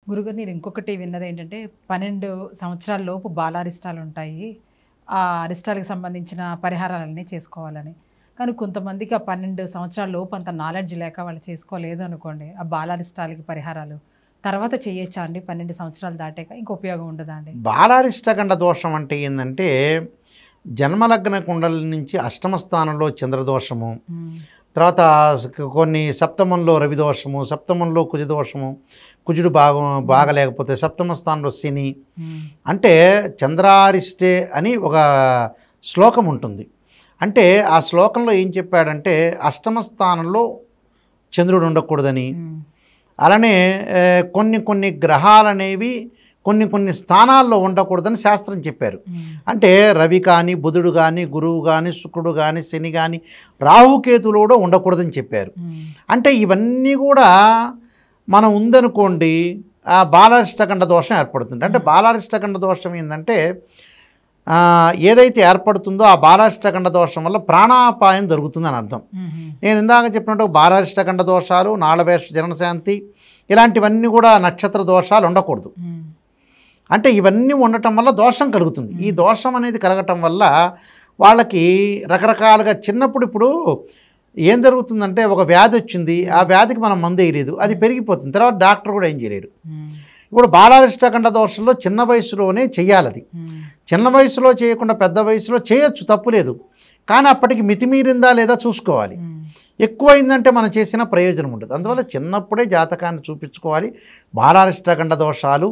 గురుగారు నేను ఇంకొకటి విన్నది ఏంటంటే 12 సంవత్సరాల లోపు బాలారిష్టాలు ఉంటాయి. ఆ అరిష్టాలకు సంబంధించిన పరిహారాలన్నీ చేసుకోవాలని. కానీ కొంతమందికి ఆ 12 సంవత్సరాల లోపు అంత నాలెడ్జ్ లేక వాళ్ళు చేసుకోలేదు అనుకోండి. ఆ బాలారిష్టాలకి పరిహారాలు తర్వాత చేయొచ్చా అండి? 12 సంవత్సరాలు దాటాక ఇంక ఉపయోగం ఉండదా అండి? బాలారిష్టగండ దోషం అంటే ఏంటంటే జన్మలగ్న కుండలి నుంచి అష్టమ స్థానంలో చంద్రదోషము, తర్వాత కొన్ని సప్తమంలో రవిదోషము, సప్తమంలో కుజదోషము, కుజుడు బాగలేకపోతే సప్తమ స్థానంలో శని. అంటే చంద్రారిష్టే అని ఒక శ్లోకం ఉంటుంది. అంటే ఆ శ్లోకంలో ఏం చెప్పాడంటే అష్టమ స్థానంలో చంద్రుడు ఉండకూడదని, అలానే కొన్ని గ్రహాలు అనేవి కొన్ని స్థానాల్లో ఉండకూడదని శాస్త్రం చెప్పారు. అంటే రవి కానీ, బుధుడు కానీ, గురువు కానీ, శుక్రుడు కానీ, శని కానీ, రాహుకేతులు కూడా ఉండకూడదని చెప్పారు. అంటే ఇవన్నీ కూడా మనం ఉందనుకోండి ఆ బాలారిష్టగండ దోషం ఏర్పడుతుంది. అంటే బాలారిష్టగండ దోషం ఏంటంటే ఏదైతే ఏర్పడుతుందో ఆ బాలారిష్టగండ దోషం వల్ల ప్రాణాపాయం జరుగుతుందని అర్థం. నేను ఇందాక చెప్పినట్టు బాలారిష్టగండ దోషాలు, నాళవేష జననశాంతి ఇలాంటివన్నీ కూడా నక్షత్ర దోషాలు ఉండకూడదు. అంటే ఇవన్నీ ఉండటం వల్ల దోషం కలుగుతుంది. ఈ దోషం అనేది కలగటం వల్ల వాళ్ళకి రకరకాలుగా ఇప్పుడు ఏం జరుగుతుందంటే ఒక వ్యాధి వచ్చింది, ఆ వ్యాధికి మనం మందు వేయలేదు, అది పెరిగిపోతుంది, తర్వాత డాక్టర్ కూడా ఏం చేయలేడు. ఇప్పుడు బాలారిష్టగండ దోషంలో చిన్న వయసులోనే చెయ్యాలి. అది చిన్న వయసులో చేయకుండా పెద్ద వయసులో చేయొచ్చు, తప్పులేదు. కానీ అప్పటికి మితిమీరిందా లేదా చూసుకోవాలి. ఎక్కువైందంటే మనం చేసిన ప్రయోజనం ఉండదు. అందువల్ల చిన్నప్పుడే జాతకాన్ని చూపించుకోవాలి. బాలారిష్టగండ దోషాలు,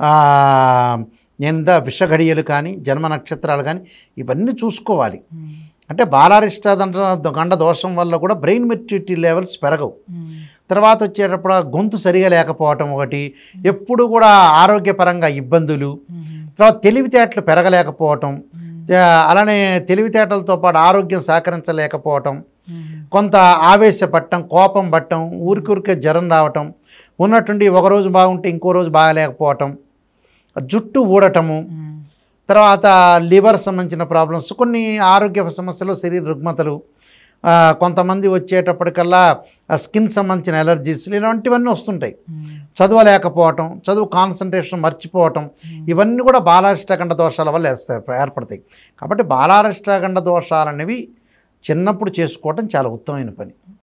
విషఘడియలు కానీ, జన్మ నక్షత్రాలు కానీ ఇవన్నీ చూసుకోవాలి. అంటే బాలారిష్టగండ దోషం వల్ల కూడా బ్రెయిన్ మెచ్యూరిటీ లెవెల్స్ పెరగవు. తర్వాత వచ్చేటప్పుడు గొంతు సరిగా లేకపోవటం ఒకటి, ఎప్పుడు కూడా ఆరోగ్యపరంగా ఇబ్బందులు, తర్వాత తెలివితేటలు పెరగలేకపోవటం, అలానే తెలివితేటలతో పాటు ఆరోగ్యం సహకరించలేకపోవటం, కొంత ఆవేశపడటం, కోపం పట్టడం, ఊరికే జ్వరం రావటం, ఉన్నట్టుండి ఒకరోజు బాగుంటే ఇంకో రోజు బాగలేకపోవటం, జుట్టు ఊడటము, తర్వాత లివర్ సంబంధించిన ప్రాబ్లమ్స్, కొన్ని ఆరోగ్య సమస్యలు, శరీర రుగ్మతలు, కొంతమంది వచ్చేటప్పటికల్లా స్కిన్ సంబంధించిన ఎలర్జీస్ ఇలాంటివన్నీ వస్తుంటాయి. చదవలేకపోవటం, చదువు కాన్సన్ట్రేషన్ మర్చిపోవటం, ఇవన్నీ కూడా బాలారిష్టగండ దోషాల వల్ల ఏర్పడతాయి. కాబట్టి బాలారిష్టగండ దోషాలు అనేవి చిన్నప్పుడు చేసుకోవటం చాలా ఉత్తమమైన పని.